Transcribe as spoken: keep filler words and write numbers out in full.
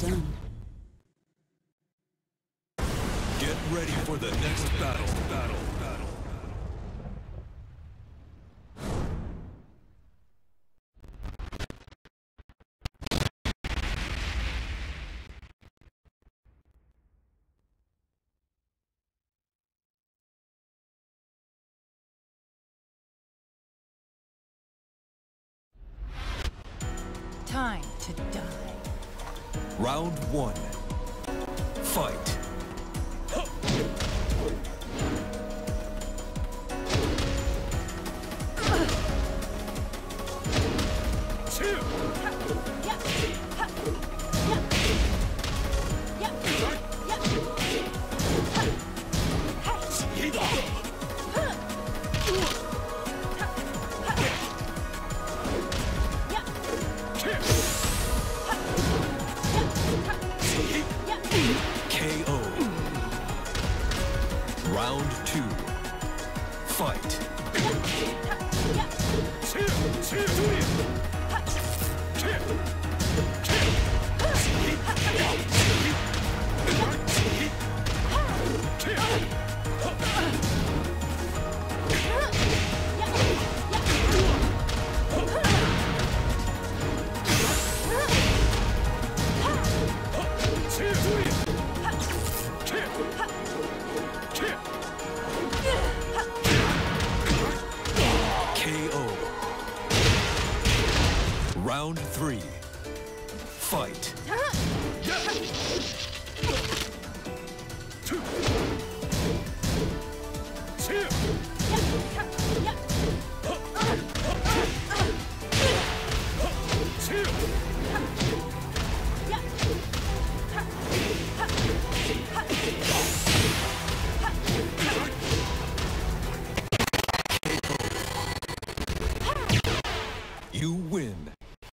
done. Get ready for the next battle. Battle. Battle. Time to die. Round one. Fight. K O. Round two. Fight. K O. Round three. Fight. You win.